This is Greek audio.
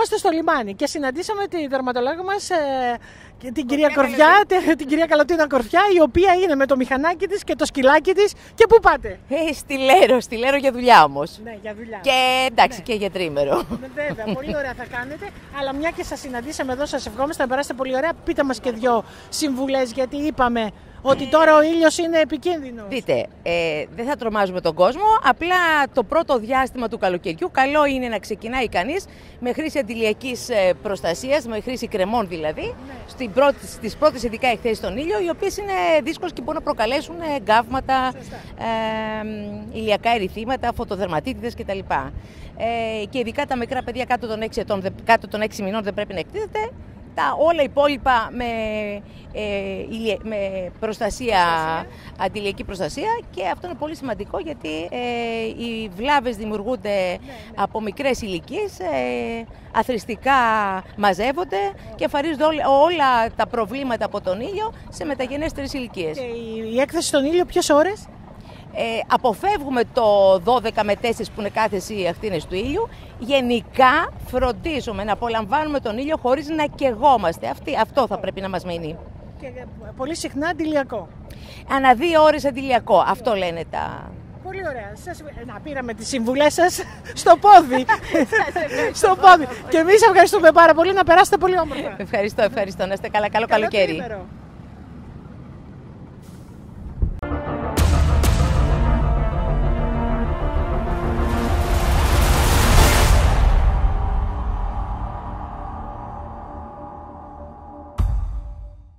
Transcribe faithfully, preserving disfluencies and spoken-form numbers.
βρισκόμαστε στο λιμάνι και συναντήσαμε τη δερματολόγο μας, ε, την κυρία Κορδιά, την, την κυρία Καλωτίνα Κορδιά, η οποία είναι με το μηχανάκι της και το σκυλάκι της. Και πού πάτε? Ε, στη Λέρο, στη Λέρο για δουλειά όμως. Ναι, για δουλειά. Και εντάξει, ναι. και για τρίμερο. Βέβαια, πολύ ωραία θα κάνετε. Αλλά μια και σας συναντήσαμε εδώ, σας ευχόμαστε να περάσετε πολύ ωραία. Πείτε μας και δυο συμβουλές, γιατί είπαμε ότι τώρα ο ήλιος είναι επικίνδυνος. Δείτε, ε, δεν θα τρομάζουμε τον κόσμο, απλά το πρώτο διάστημα του καλοκαιριού καλό είναι να ξεκινάει κανείς με χρήση αντιλιακής προστασίας, με χρήση κρεμών δηλαδή, ναι. στην πρώτη, στις πρώτες ειδικά εκθέσεις στον ήλιο, οι οποίες είναι δύσκολες και μπορούν να προκαλέσουν γκάβματα, ε, ηλιακά ερειθήματα, φωτοδερματίτιδες κτλ. Ε, και ειδικά τα μικρά παιδιά κάτω των έξι, ετών, κάτω των έξι μηνών δεν πρέπει να εκτίθεται. Τα όλα υπόλοιπα με, ε, με προστασία, προστασία, αντιλιακή προστασία, και αυτό είναι πολύ σημαντικό γιατί ε, οι βλάβες δημιουργούνται ναι, ναι. από μικρές ηλικίες, ε, αθρηστικά μαζεύονται ναι. και εμφανίζονται όλα, όλα τα προβλήματα από τον ήλιο σε μεταγενέστερες ηλικίες. Και η, η έκθεση στον ήλιο ποιες ώρες? Ε, αποφεύγουμε το δώδεκα με τέσσερα που είναι κάθεση οι ακτίνες του ήλιου. Γενικά φροντίζουμε να απολαμβάνουμε τον ήλιο χωρίς να καιγόμαστε. Αυτή, αυτό θα πρέπει να μας μείνει. Και πολύ συχνά αντιλιακό. Ανά δύο ώρες αντιλιακό. Αυτό λένε τα... Πολύ ωραία. Σας... Να πήραμε τις συμβουλές σας στο πόδι. στο πόδι. Και εμείς ευχαριστούμε πάρα πολύ. Να περάσετε πολύ όμορφα. Ευχαριστώ, ευχαριστώ. Να είστε καλά. Καλό, καλό καλοκαίρι.